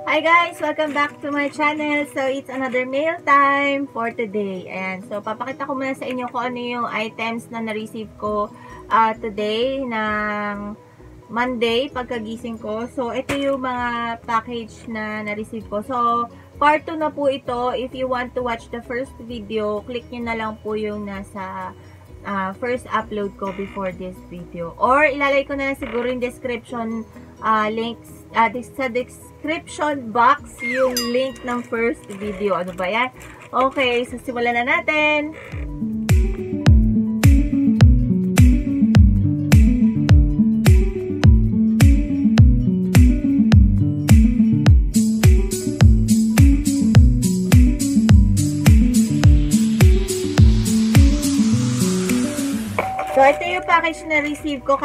Hi guys! Welcome back to my channel. So, it's another nail time for today. Ayan. So, papakita ko muna sa inyo kung ano yung items na na-receive ko today ng Monday pagkagising ko. So, ito yung mga package na na-receive ko. So, part 2 na po ito. If you want to watch the first video, click nyo na lang po yung nasa first upload ko before this video. Or, ilalagay ko na lang siguro yung description links sa description box yung link ng first video. Ano ba yan? Okay, so simulan na natin. So, ito yung package na receive ko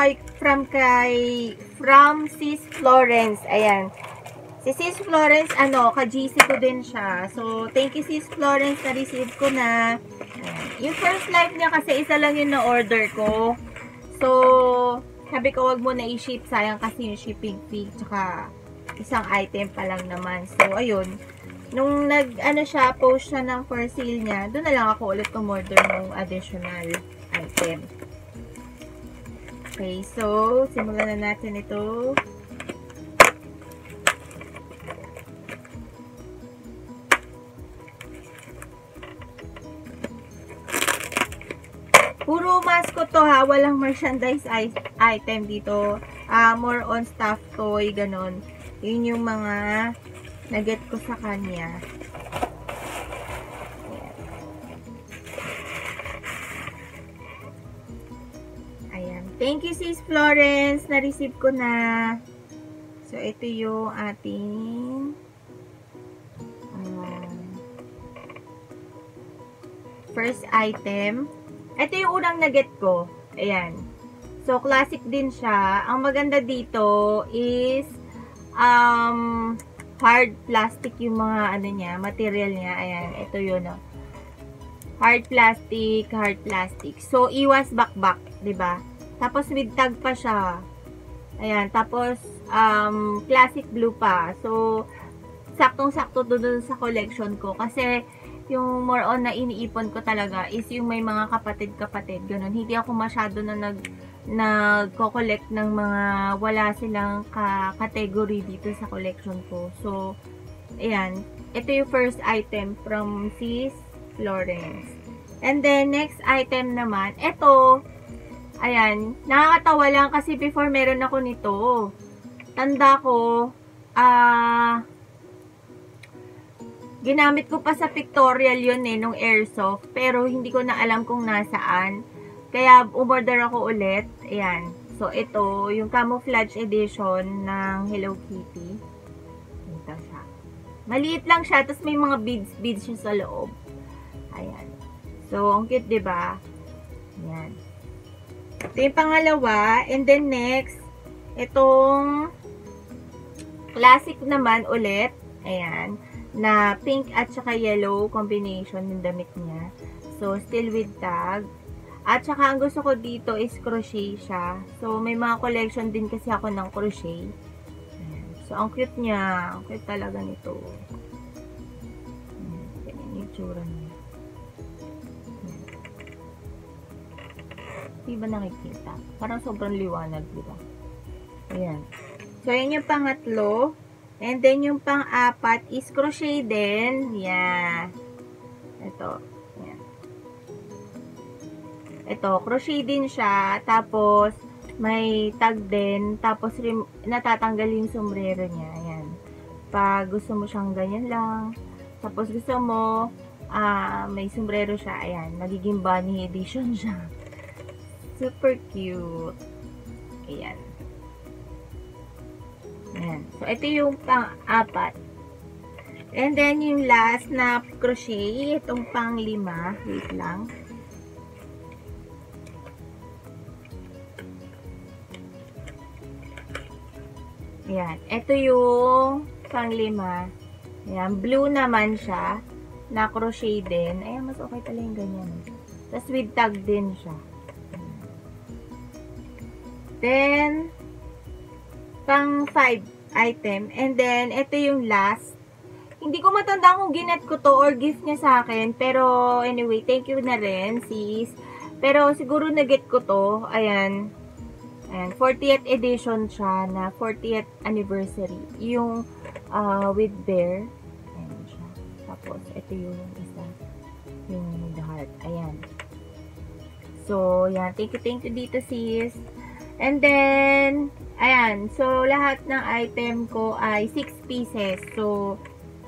from Sis Florence. Ayan. Si Sis Florence, ka-GC ko din siya. So, thank you Sis Florence na receive ko na. Ayan. Yung first life niya kasi isa lang yung na-order ko. So, sabi ko wag mo na i-ship. Sayang kasi yung shipping fee. Tsaka, isang item pa lang naman. So, ayun. Nung post siya ng for sale niya, doon na lang ako ulit umorder ng additional item. Okay, so, simulan na natin ito. Puro mask ko to ha, walang merchandise item dito. More on stuff toy, ganon. Yun yung mga na-get ko sa kanya. Thank you, Sis Florence. Na-receive ko na. So, ito yung ating first item. Ito yung unang na-get ko. Ayan. So, classic din siya. Ang maganda dito is hard plastic yung mga material niya. Ayan. Ito yun. Hard plastic. So, iwas bakbak. Diba? Tapos, with tag pa siya. Ayan. Tapos, classic blue pa. So, saktong-sakto doon sa collection ko. Kasi, yung more on na iniipon ko talaga is yung may mga kapatid-kapatid. Ganun. Hindi ako masyado na nagko-collect ng mga wala silang category dito sa collection ko. So, ayan. Ito yung first item from Sis Florence. And then, next item naman. Ito, ayan, nakakatawa lang kasi before meron ako nito. Tanda ko, ginamit ko pa sa pictorial yun nung airsoft. Pero hindi ko na alam kung nasaan. Kaya umorder ako ulit. Ayan. So, ito, yung camouflage edition ng Hello Kitty. Ito siya. Maliit lang siya, tapos may mga beads siya sa loob. Ayan. So, ang cute, diba? Ayan. Ito yung pangalawa. And then next, itong classic naman ulit. Ayan. Na pink at saka yellow combination ng damit niya. So, still with tag. At saka ang gusto ko dito is crochet siya. So, may mga collection din kasi ako ng crochet. Ayan. So, ang cute niya. Ang cute talaga nito. Ayan. Ganyan yung tsura niya. Di ba nakikita? Parang sobrang liwanag, di ba? Ayan. So, ayan yung pangatlo. And then, yung pang-apat is crochet din. Yan. Ito. Yan. Ito, crochet din siya. Tapos, may tag din. Tapos, natatanggal yung sombrero niya. Ayan. Pag gusto mo siyang ganyan lang. Tapos, gusto mo, may sombrero siya. Ayan. Magiging bunny edition siya. Super cute. Ayan. Ayan. So, ito yung pang-apat. And then, yung last na crochet. Itong pang-lima. Wait lang. Ayan. Ito yung pang-lima. Ayan. Blue naman siya. Na crochet din. Ayan, mas okay talaga yung ganyan. Tapos, with tag din siya. Then, pang 5. item. And then, ito yung last. Hindi ko matanda kung ginet ko to or gift niya sa akin. Pero, anyway, thank you na rin, sis. Pero, siguro na-get ko to. Ayan. Ayan. 40th edition siya na 40th anniversary. Yung with bear. Ayan siya. Tapos, ito yung isa. Yung the heart. Ayan. So, yan. Thank you dito, sis. And then, ayan. So, lahat ng item ko ay 6 pieces. So,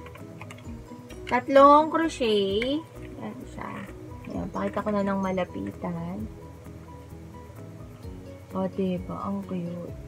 3 crochet. Ayan siya. Ayan. Pakita ko na ng malapitan. O, diba? Ang cute.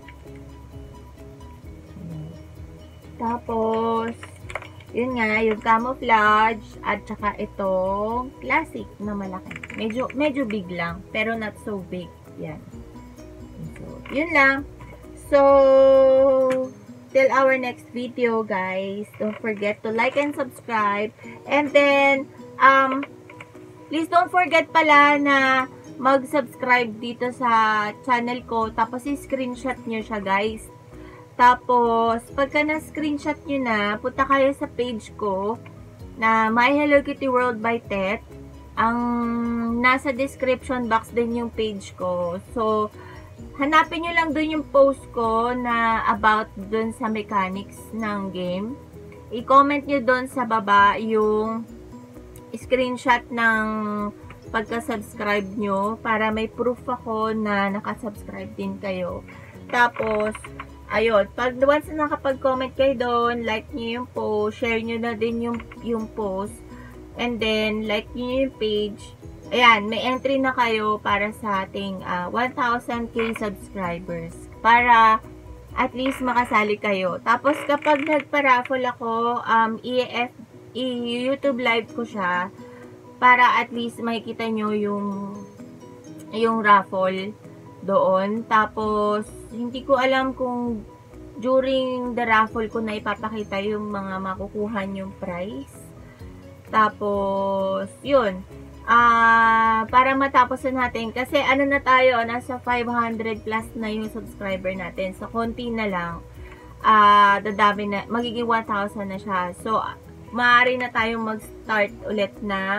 Ayan. Tapos, yun nga, yung camouflage at saka itong classic na malaki. Medyo big lang, pero not so big. Yan. So, yun lang. So, till our next video, guys. Don't forget to like and subscribe. And then, please don't forget pala na mag-subscribe dito sa channel ko. Tapos, i-screenshot nyo siya, guys. Tapos, pagka na-screenshot nyo na, punta kayo sa page ko na My Hello Kitty World by Tet. Ang nasa description box din yung page ko. So, hanapin nyo lang dun yung post ko na about dun sa mechanics ng game. I-comment nyo dun sa baba yung screenshot ng pagka-subscribe nyo para may proof ako na nakasubscribe din kayo. Tapos, ayun, once na nakapag-comment kayo doon, like nyo yung post, share nyo na din yung post, and then, like nyo yung page. Ayan, may entry na kayo para sa ating 1,000k subscribers. Para at least makasali kayo. Tapos, kapag nagpa-raffle ako, YouTube live ko siya para at least makikita nyo yung raffle doon. Tapos, hindi ko alam kung during the raffle ko na ipapakita yung mga makukuha yung prize. Tapos, yun. Para matapos na natin. Kasi ano na tayo, nasa 500 plus na yung subscriber natin. So, konti na lang. Dadami na, magiging 1,000 na siya. So, maaari na tayong mag-start ulit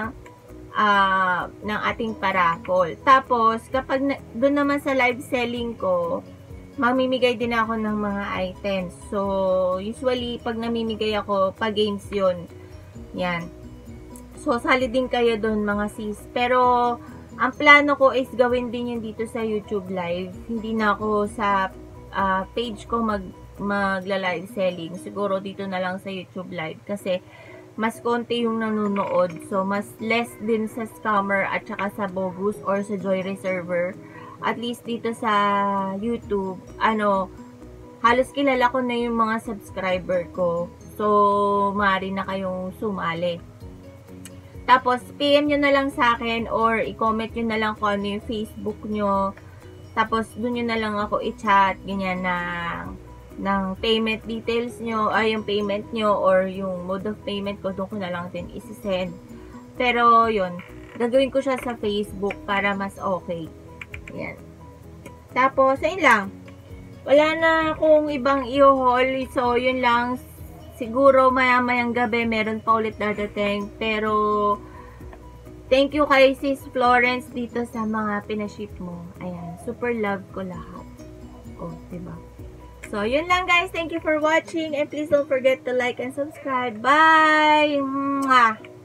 ng ating paraffle. Tapos, kapag doon naman sa live selling ko, mamimigay din ako ng mga items. So, usually, pag namimigay ako, pa-games yun. Yan. So, sali din kayo doon mga sis. Pero, ang plano ko is gawin din yun dito sa YouTube live. Hindi na ako sa page ko magla-live selling. Siguro dito na lang sa YouTube live. Kasi, mas konti yung nanonood. So, mas less din sa scammer at saka sa bogus or sa Joy Reserver. At least dito sa YouTube, halos kilala ko na yung mga subscriber ko. So, maaari na kayong sumali. Tapos, PM nyo na lang sa akin or i-comment nyo na lang kung ano yung Facebook nyo. Tapos, dun nyo na lang ako i-chat, ganyan ng payment details nyo, yung payment nyo or yung mode of payment ko, doon ko na lang din isi-send. Pero, yun, gagawin ko siya sa Facebook para mas okay. Yan. Tapos, ayun lang. Wala na akong ibang i-haul. So, yun lang. Siguro, maya-mayang gabi, meron pa ulit dadating. Pero, thank you kay Sis Florence dito sa mga pinaship mo. Ayan. Super love ko lahat. Oh, diba? So, yun lang guys. Thank you for watching. And please don't forget to like and subscribe. Bye! Mwah!